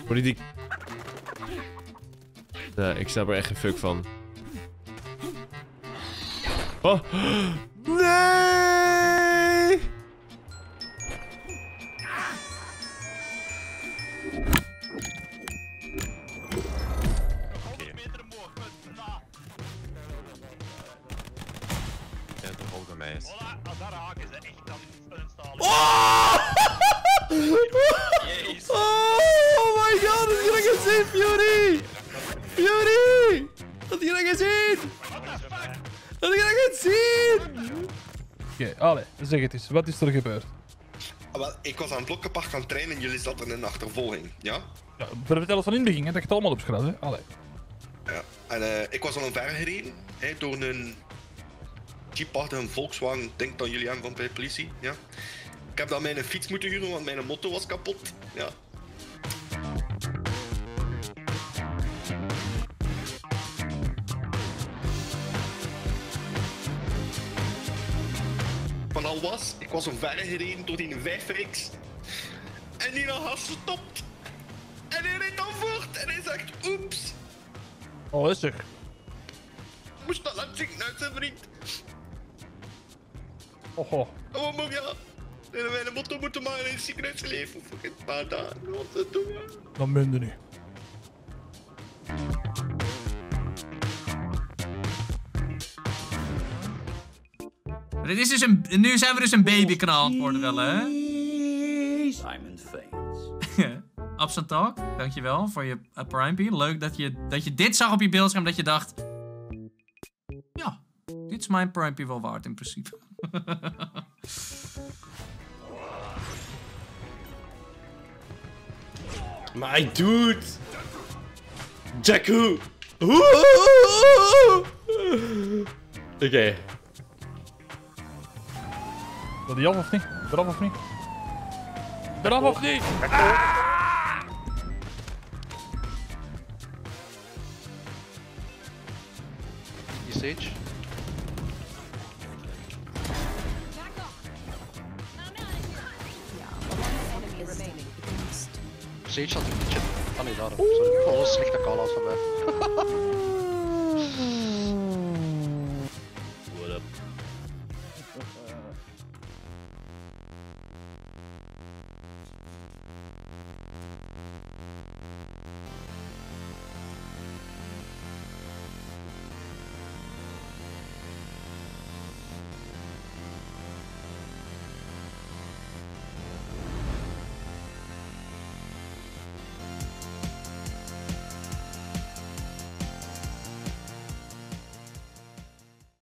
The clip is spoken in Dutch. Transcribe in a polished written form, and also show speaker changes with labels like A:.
A: Politiek. Ik snap er echt geen fuck van. Oh. Nee! Oh! Oh my god, dat heb ik gezien, Fury! Fury! Dat heb ik gezien! Dat heb ik gezien!
B: Oké, allee, zeg het eens. Wat is er gebeurd?
C: Wel, ik was aan het blokkenpark aan het trainen en jullie zaten in een achtervolging, ja?
B: Ja, vertel het van in het begin, hè, dat je het allemaal opschrijft, hè? Allee.
C: Ja, en ik was al omver gereden, door een jeepachtige een Volkswagen, denk dat jullie aan van bij de politie, ja? Ik heb dan mijn fiets moeten huren, want mijn motto was kapot, ja. Van al was, ik was omver gereden door die 5X en die had gestopt. En hij reed dan voort en hij zegt oeps.
B: Oh, is zeg.
C: Moest dat laten zien uit zijn vriend.
B: Oh.
C: Oh, maar ja. En dan mijn motto moeten maken in het ziekenhuis leven voor een paar dagen. Wat te doen.
B: Dan munde nu.
D: Dit is dus nu zijn we dus een babykanaal aan het worden wel, hè?
E: Simon Fates.
D: Absent Talk, dankjewel voor je Prime. Leuk dat je dit zag op je beeldscherm, dat je dacht... Ja, dit is mijn Prime wel waard in principe.
A: My dude! Jakku! Oké.
B: Wil die af of niet? Eraf of niet? Eraf of niet? Ah!
F: Die Sage. Sage had een beetje. Ah nee, daar. Sorry. Oh, slechte call-out van mij.